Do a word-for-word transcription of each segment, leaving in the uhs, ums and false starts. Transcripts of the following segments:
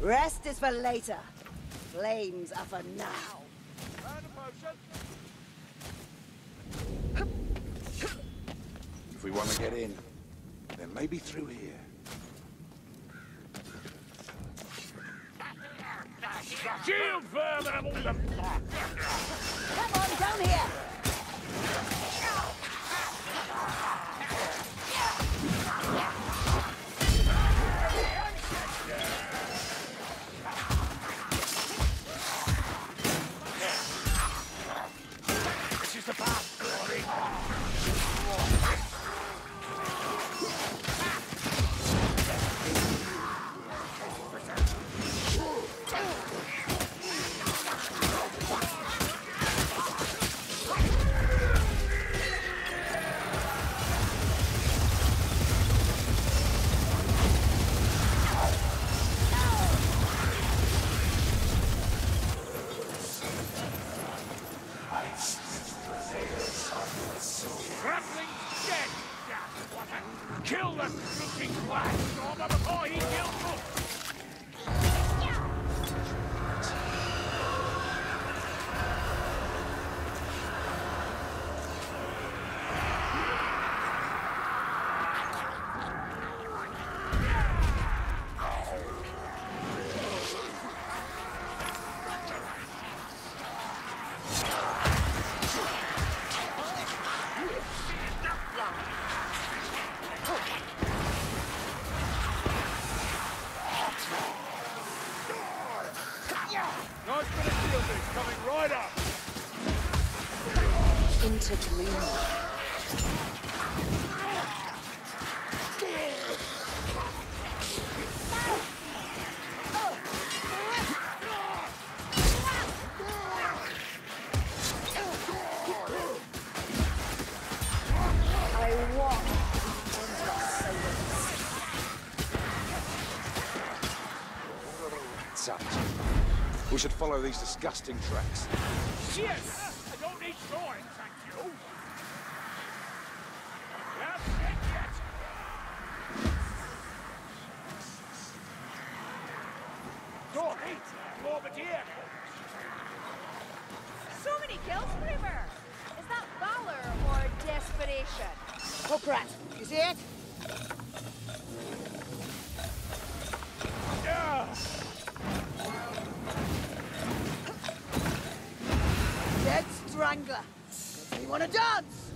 Rest is for later. Flames are for now. If we want to get in, then maybe through here. Shield firm and among them! Come on, down here! This is the path, glory! Kill the looking black stormer before he kills us! Nice bit of shielding coming right up! Into gloom. I walk into silence. Savage. We should follow these disgusting tracks. Yes! I don't need sawing, thank you! Yes, yes, yes! Sorry, Bombardier! So many kills, Screamer! Is that valor or desperation? Hook rat, you see it? Yeah! Dead strangler. You wanna dance?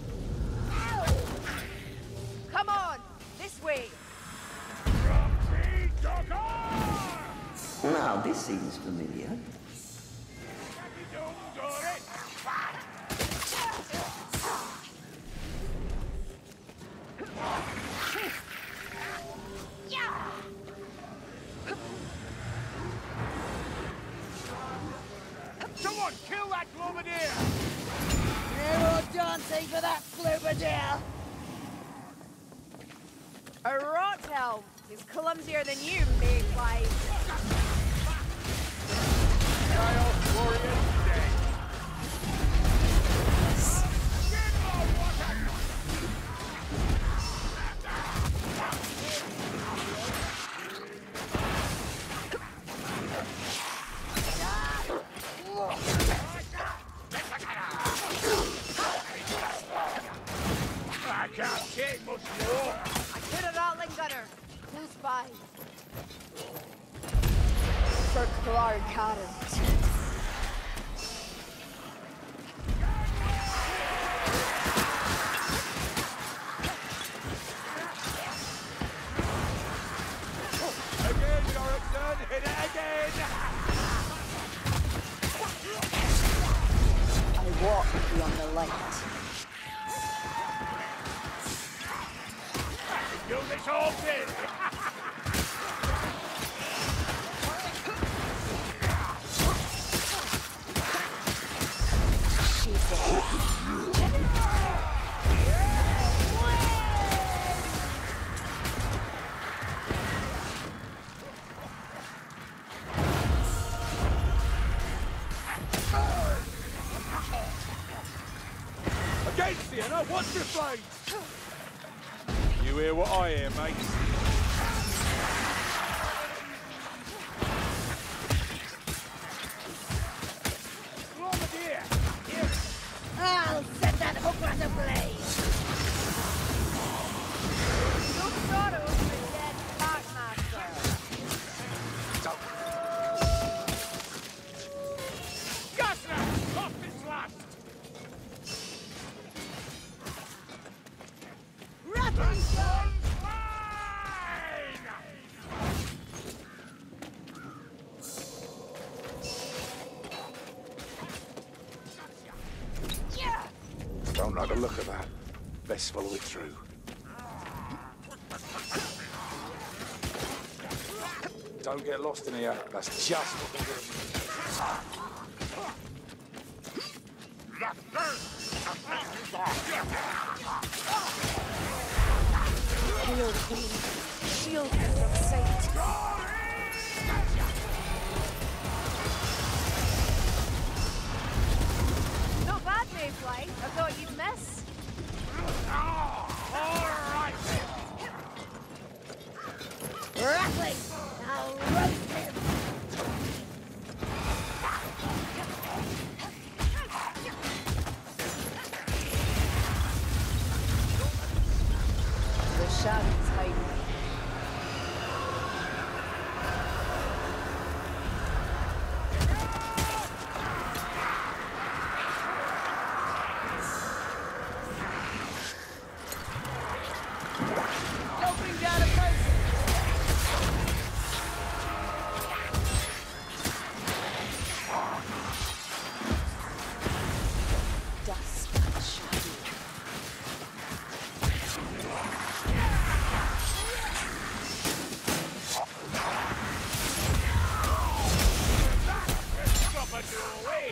Come on, this way! Grumpy Dogger! Now, this seems familiar. Don't do it! Someone kill that Globadier! No more dancing for that Globadier! A rot helm is clumsier than you, Mayfly. Chaos Warriors dead! Get more water! I can't take much more! I put a Ratling gunner close by. For Clark Carrot. Again, Jorikson! Hit it again! I walk beyond the light. Do this whole thing! Against Sienna, what's your flame? You hear what I hear, mate? like the look of that. Best follow it through. Don't get lost in here. That's just what we're doing. Shield me. Shield me from sight. Not bad, Mayfly. I thought you'd miss. All right then. Rattling! I'll roast him! The shadows hide me. Don't bring down a person! Dust and shadow. Stop it, you away.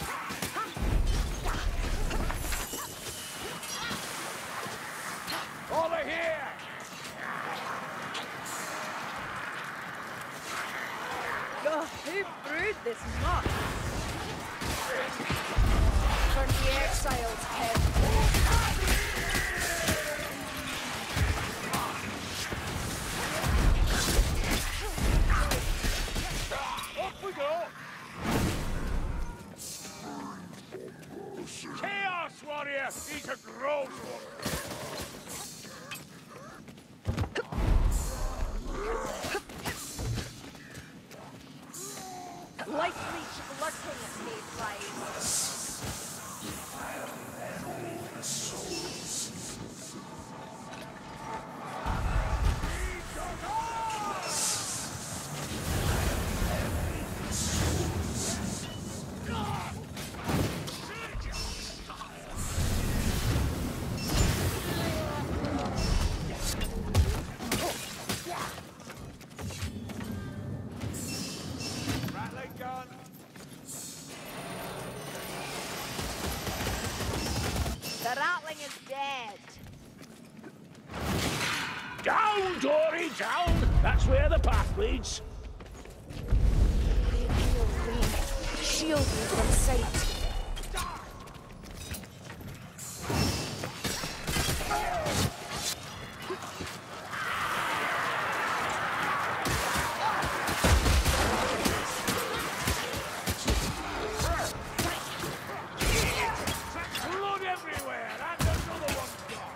Over here. Oh, who brewed this muck? For the exiles, Kev. Up we go. Chaos warrior. He's a gross one. Light leech lurking at me, flies. Rattling gun. The rattling is dead. Down, Dory, down. That's where the path leads. Shield me from sight. Blood everywhere. And another one gone.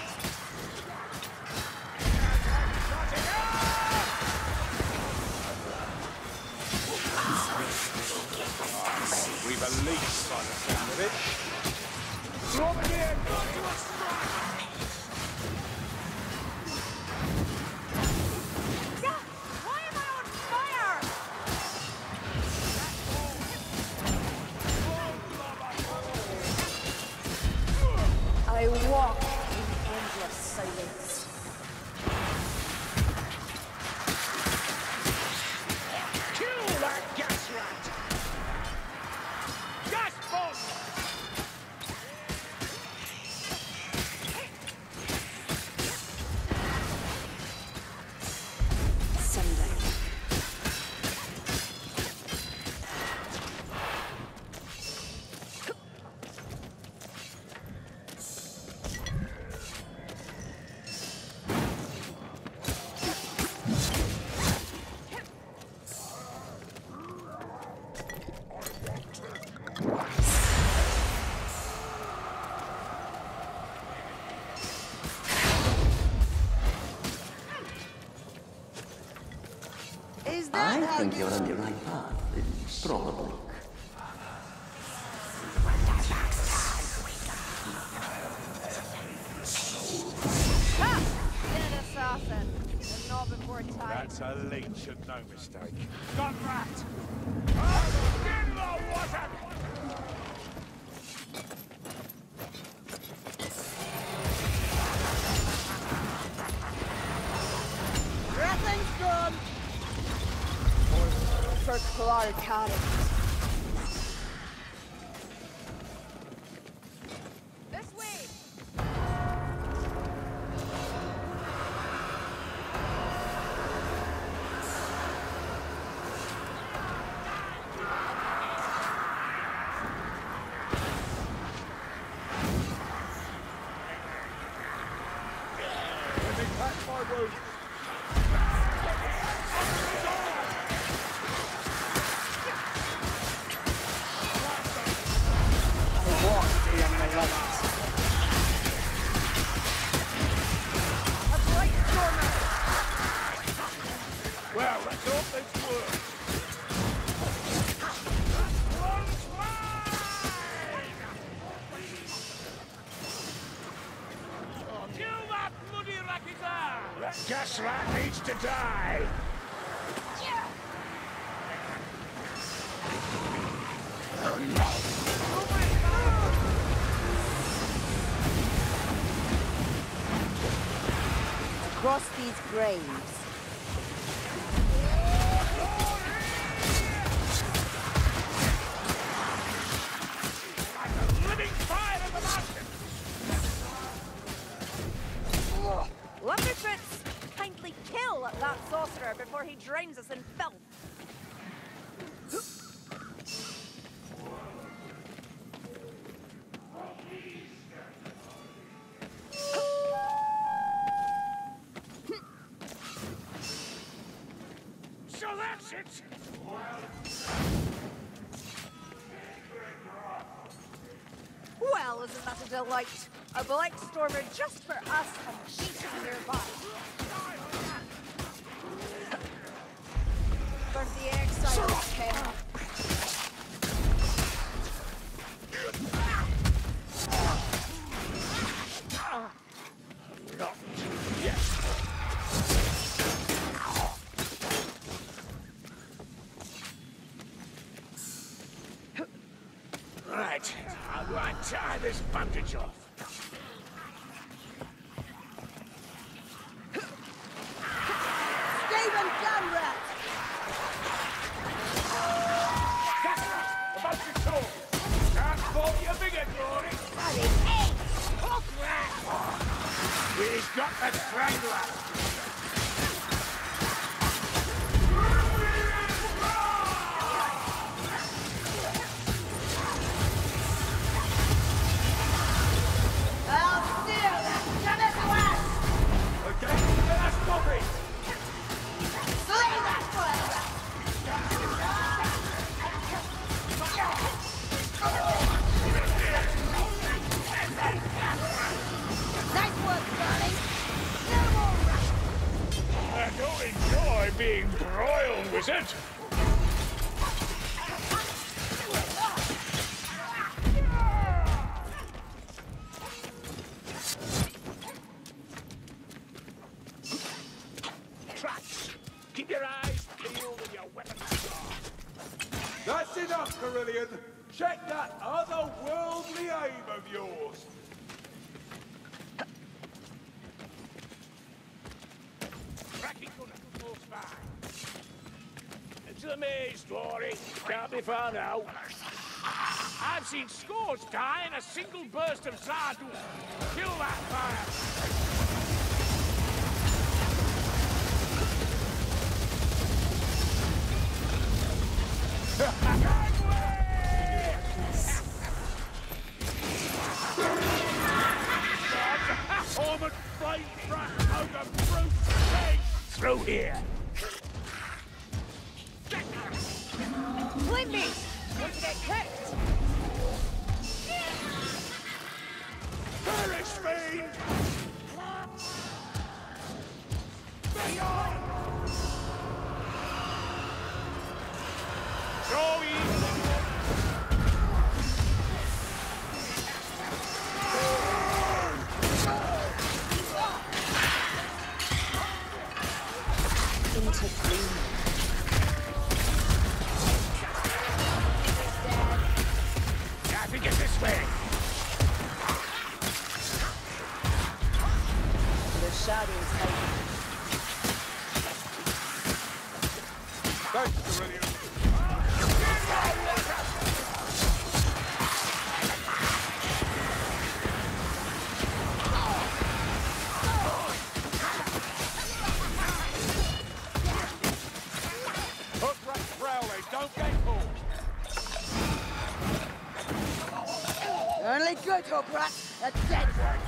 We've a lease by the sound of it. Drop it in. Got to a strike. Yeah, why am I on fire? I walk in endless silence. Kill that gas rat. Gas bomb. Sunday. Is that I how think you... you're on the right path, probably. Ha! Dead assassin. And not before time. That's a leech and no mistake. Got rat. Oh, in the water. Polar carrot. This way! Let me pack my wounds. I walked along the lines. A bright stormer! Well, let's hope this works. One's mine! Kill that bloody Rakizar! That gas rat needs to die! Across these graves. Like a living fire in the mountain! Lumberfoots, kindly kill that sorcerer before he drowns us in filth. So that's it! Well, isn't that a delight? A black stormer just for us and cheating nearby. For the exiles, Ken. Not yet. Right, how do I tie this bandage off? Stephen Gunrat! That's about to talk! Can't fault you bigger, Glory! We've got the strangler! I'll steal that Kenneth West! Okay, let's stop it! Slay that fire! Nice work, Barney! No more rush! I don't enjoy being broiled, wizard! Traps! Keep your eyes peeled and your weapons sharp! That's enough, Carillion. Check that otherworldly aim of yours. Cracking gunner, close by. Into the maze, Glory. Can't be far now. I've seen scores die in a single burst of Zardu. Kill that fire! Ormond flame rat out of brute leg through here. Flame me! Want to get kicked? Perish, fiend! Beyond! Throw evil! Into green. Only good, Hoprat. A dead one.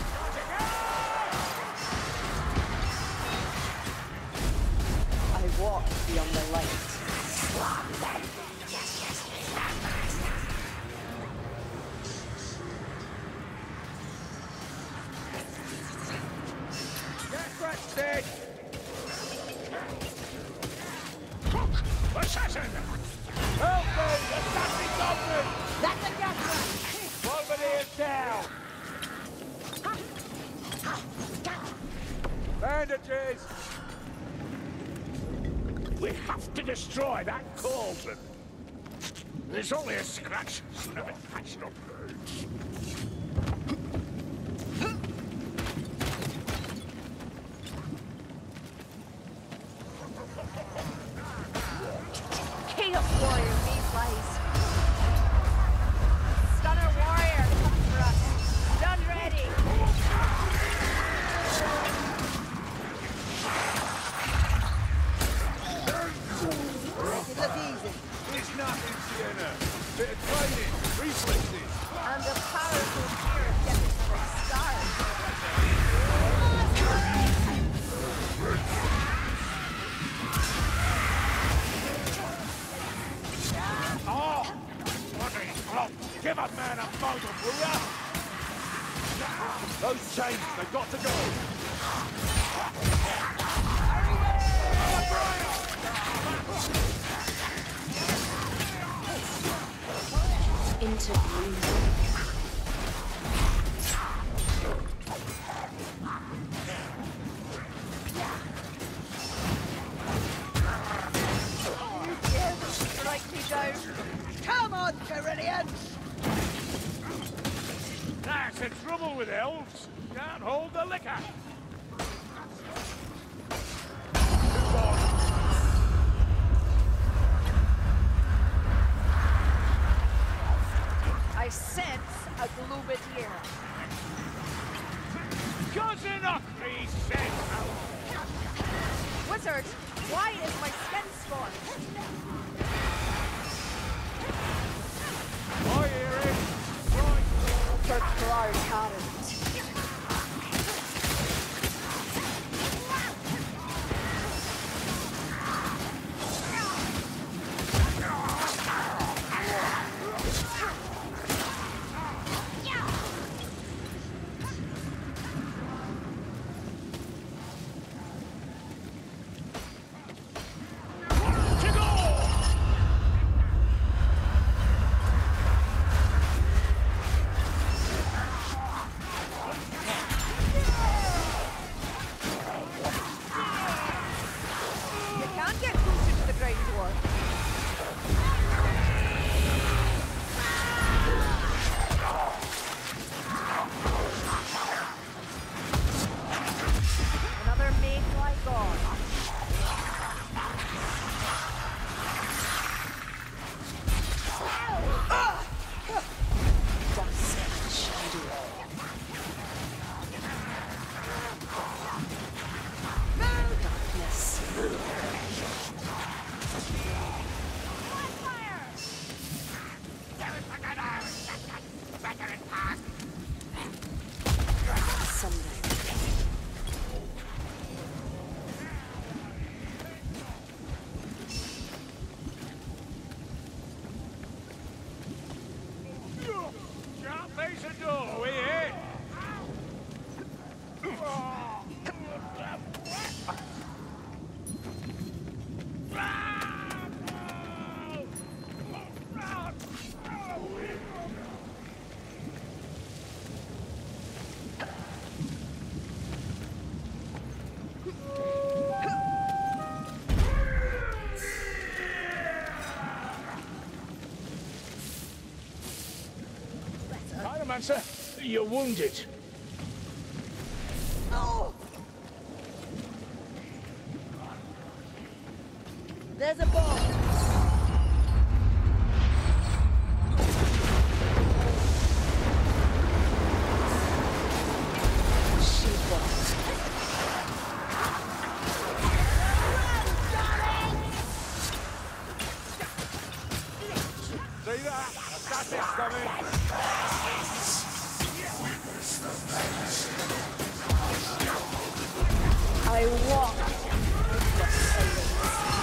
I walk beyond the light. Get rested! Cook! Assassin! Help me! Assassin's on me! That's a gas rat. Bombardier down! Bandages! We have to destroy that cauldron. There's only a scratch. Son of a national birds. Chaos Warrior, Mayflies. Stunner Warrior, come for us. Done ready. Make it look easy. It's nothing, Sienna. Bit of training, reflexes. And a powerful fear of getting another star. Oh! Bloody flop! Give a man a motor, will ya? Those chains, they've got to go. Into breathing. Yes, strike me down. Come on, Carillions. That's the trouble with elves. Can't hold the liquor. I sense a Glubadier. Cousin Ockley said so. Wizard, why is my skin scorched? I hear it. Right. Search for our current. Pyromancer, you're wounded. Oh! There's a bomb. See that? That's it coming. I walk into the silence.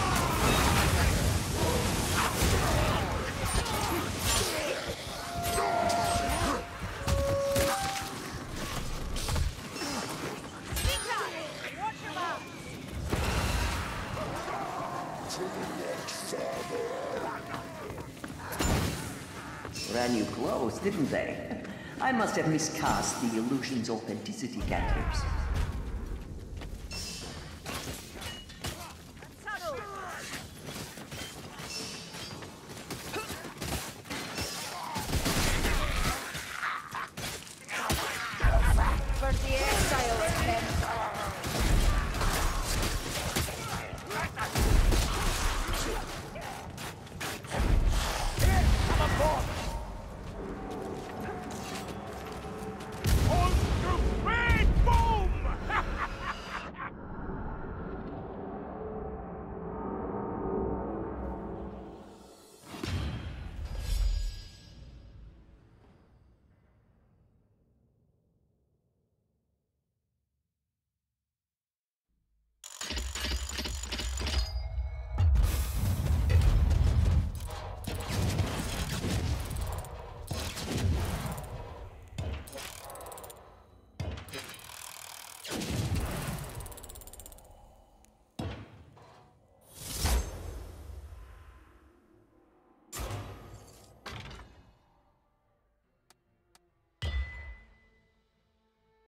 Ran you close, didn't they? I must have miscast the illusion's authenticity cantrips. For the exiles, Ken.